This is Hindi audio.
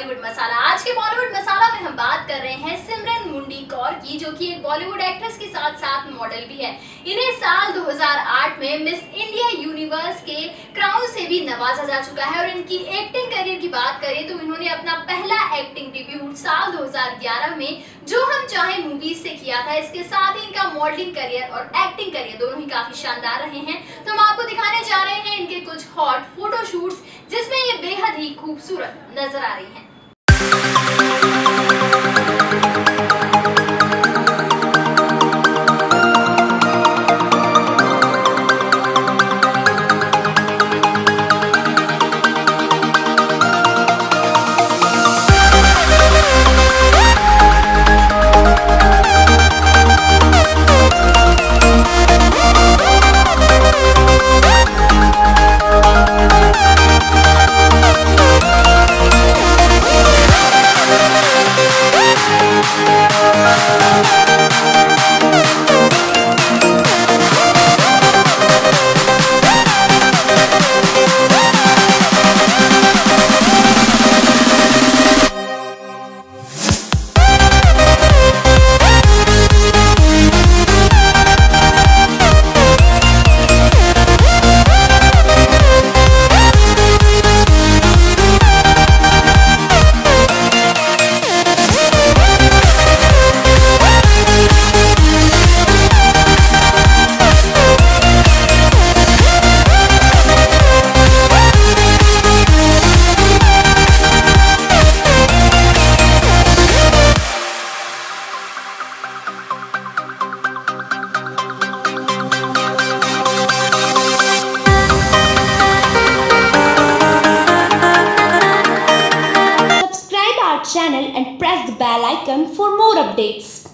बॉलीवुड मसाला। आज के बॉलीवुड मसाला में हम बात कर रहे हैं सिमरन मुंडी कौर की, जो कि एक बॉलीवुड एक्ट्रेस के साथ साथ मॉडल भी है। इन्हें साल 2008 में मिस इंडिया यूनिवर्स के क्राउन से भी नवाजा जा चुका है। और इनकी एक्टिंग करियर की बात करें तो इन्होंने अपना पहला एक्टिंग डेब्यूट साल 2011 में जो हम चाहे मूवीज से किया था। इसके साथ ही इनका मॉडलिंग करियर और एक्टिंग करियर दोनों ही काफी शानदार रहे हैं। तो हम आपको दिखाने जा रहे हैं इनके कुछ हॉट फोटोशूट्स, जिसमें ये बेहद ही खूबसूरत नजर आ रही हैं। Channel and press the bell icon for more updates.